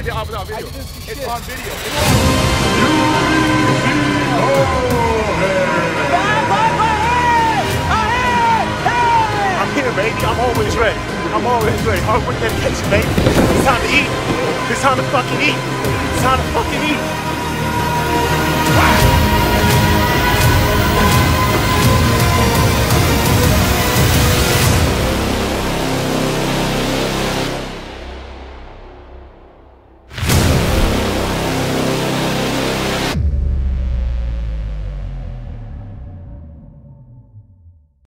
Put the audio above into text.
video. It's on video. I'm here, baby. I'm always ready. I'm always ready. Hard work, dedication, baby. It's time to eat. It's time to fucking eat. It's time to fucking eat.